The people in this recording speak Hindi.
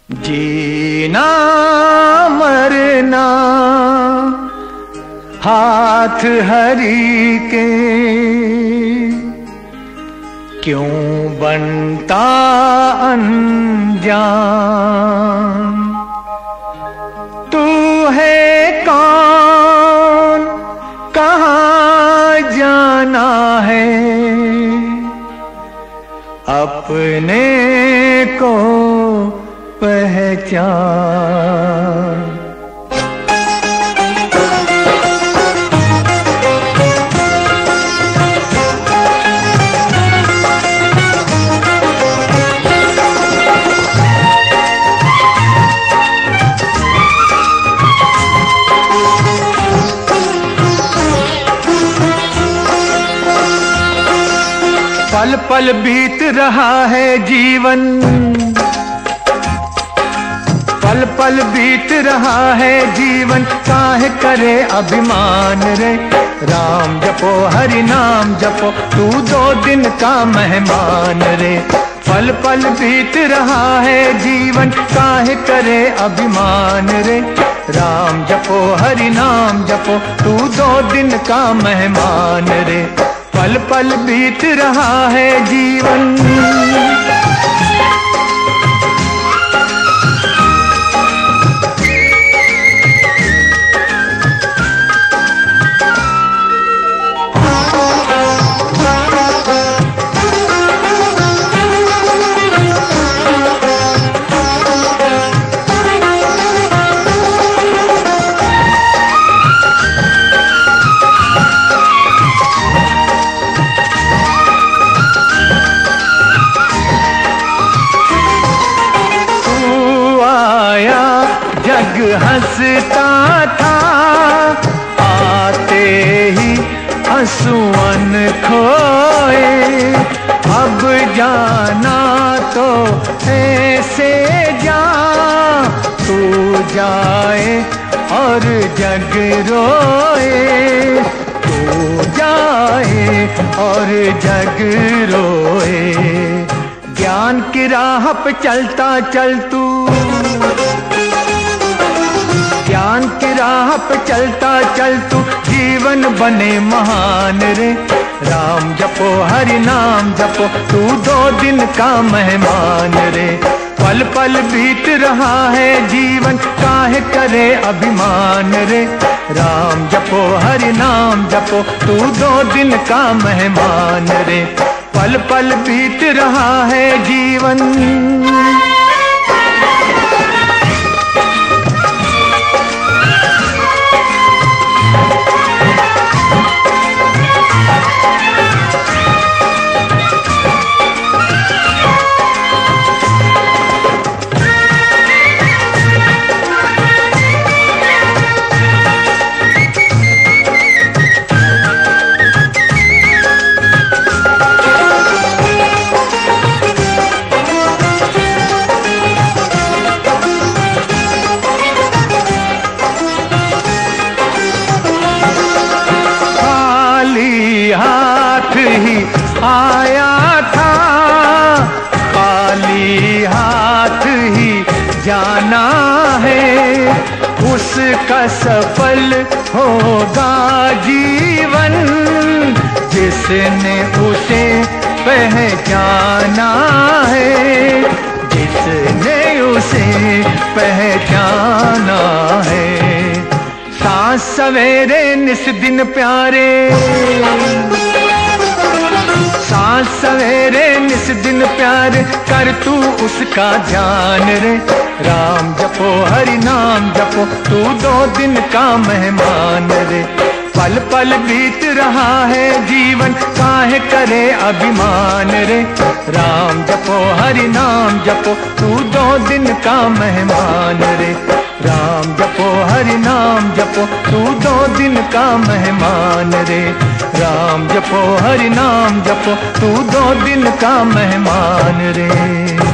जीना मरना हाथ हरि के, क्यों बनता अनजान। तू है कौन, कहाँ जाना है, अपने को पहचान। पल पल बीत रहा है जीवन, पल पल बीत रहा है जीवन, काहे करे अभिमान रे। राम जपो हरि नाम जपो, तू 2 दिन का मेहमान रे। पल पल बीत रहा है जीवन, काहे करे अभिमान रे। राम जपो हरि नाम जपो, तू 2 दिन का मेहमान रे। पल पल बीत रहा है जीवन। जग हंसता था, आते ही आंसुअन खोए। अब जाना तो ऐसे जा, तू जाए और जग रोए। तू जाए और जग रोए। ज्ञान की राह पे चलता चल तू, ज्ञान की राह पे चलता चल तू, जीवन बने महान रे। राम जपो हरि नाम जपो, तू 2 दिन का मेहमान रे। पल पल बीत रहा है जीवन, काहे करे अभिमान रे। राम जपो हरि नाम जपो, तू 2 दिन का मेहमान रे। पल पल बीत रहा है जीवन। हाथ ही आया था, खाली हाथ ही जाना है। उसका सफल होगा जीवन, जिसने उसे पहचाना है। जिसने उसे पहचाना है। सांस सवेरे निस दिन प्यारे, सांस सवेरे निस दिन प्यारे, कर तू उसका ध्यान रे। राम जपो हरि नाम जपो, तू 2 दिन का मेहमान रे। पल पल बीत रहा है जीवन, काहे करे अभिमान रे। राम जपो हरि नाम जपो, तू 2 दिन का मेहमान रे। राम जपो हरि नाम जपो, तू 2 दिन का मेहमान रे। राम जपो हरि नाम जपो, तू 2 दिन का मेहमान रे।